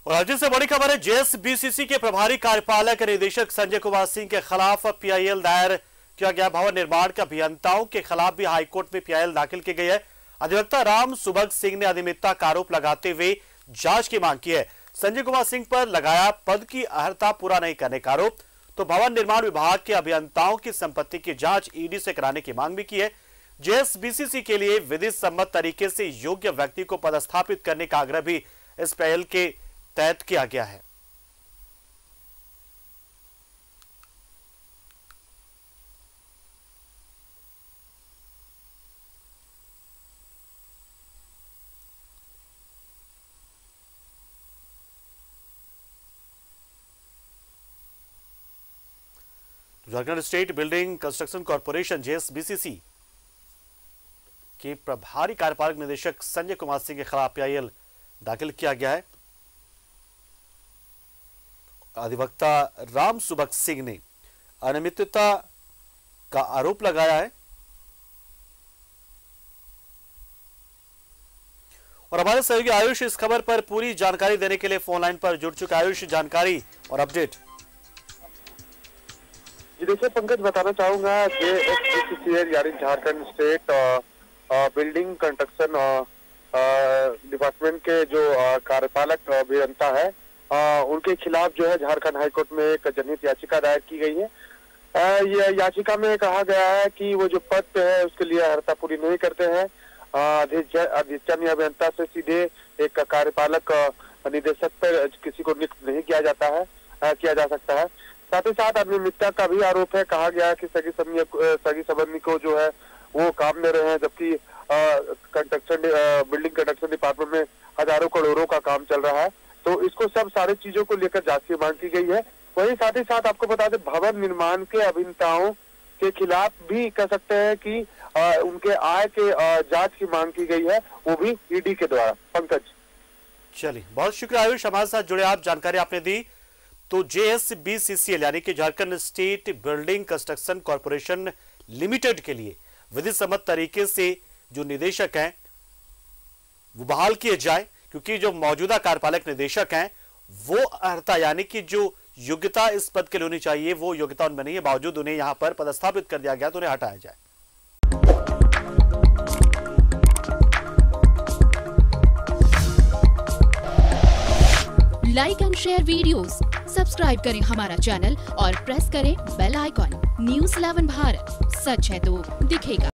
और राज्य से बड़ी खबर है, जेएसबीसीसी के प्रभारी कार्यपालक निदेशक संजय कुमार सिंह के खिलाफ पीआईएल दायर किया गया। भवन निर्माण के अभियंताओं के खिलाफ भी हाईकोर्ट में पीआईएल दाखिल की गई है। अधिवक्ता राम सुभग सिंह ने अनियमितता का आरोप लगाते हुए जांच की मांग की है। संजय कुमार सिंह पर लगाया पद की अर्हता पूरा नहीं करने का आरोप। तो भवन निर्माण विभाग के अभियंताओं की संपत्ति की जांच ईडी से कराने की मांग भी की है। जेएसबीसीसी के लिए विधि सम्मत तरीके से योग्य व्यक्ति को पदस्थापित करने का आग्रह भी इस पहल के तहत किया गया है। Jharkhand state building construction corporation JSBCC के प्रभारी कार्यपालक निदेशक संजय कुमार सिंह के खिलाफ पीआईएल दाखिल किया गया है। अधिवक्ता राम सुभग सिंह ने अनियमितता का आरोप लगाया है। और हमारे सहयोगी आयुष इस खबर पर पूरी जानकारी देने के लिए फोन लाइन पर जुड़ चुके। आयुष, जानकारी और अपडेट। जी देखिए पंकज, बताना चाहूंगा जेएसबीसीसी यानी Jharkhand state building construction department के जो कार्यपालक अभियंता है, उनके खिलाफ जो है झारखंड हाईकोर्ट में एक जनहित याचिका दायर की गई है। ये याचिका में कहा गया है कि वो जो पद पे है उसके लिए अर्हता पूरी नहीं करते हैं। अधीक्षण या अभियंता से सीधे एक कार्यपालक निदेशक पर किसी को नियुक्त नहीं किया जा सकता है। साथ ही साथ अनियमितता का भी आरोप है। कहा गया है कि सगी संबंधी को जो है वो काम दे रहे हैं, जबकि बिल्डिंग कंस्ट्रक्शन डिपार्टमेंट में हजारों करोड़ों का काम चल रहा है। तो इसको सब सारी चीजों को लेकर जांच की मांग की गई है। वही साथ ही साथ आपको बता दें, भवन निर्माण के अभियंताओं के खिलाफ भी कह सकते हैं कि उनके आय के जांच की मांग की गई है, वो भी ईडी के द्वारा। पंकज, चलिए, बहुत शुक्रिया आयुष, हमारे साथ जुड़े आप, जानकारी आपने दी। तो जेएसबीसीसीएल यानी कि Jharkhand state building construction corporation limited के लिए विधि सम्मत तरीके से जो निदेशक हैं वो बहाल किए जाए, क्योंकि जो मौजूदा कार्यपालक निदेशक हैं वो अर्हता यानी कि जो योग्यता इस पद के लिए होनी चाहिए वो योग्यता उनमें नहीं है, बावजूद उन्हें यहां पर पदस्थापित कर दिया गया, तो उन्हें हटाया जाए। Like and share videos, subscribe करें हमारा चैनल और प्रेस करें बेल आइकॉन। न्यूज़ 11 भारत, सच है तो दिखेगा।